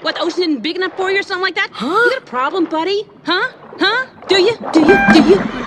What, the ocean isn't big enough for you or something like that? Huh? You got a problem, buddy? Huh? Huh? Do you?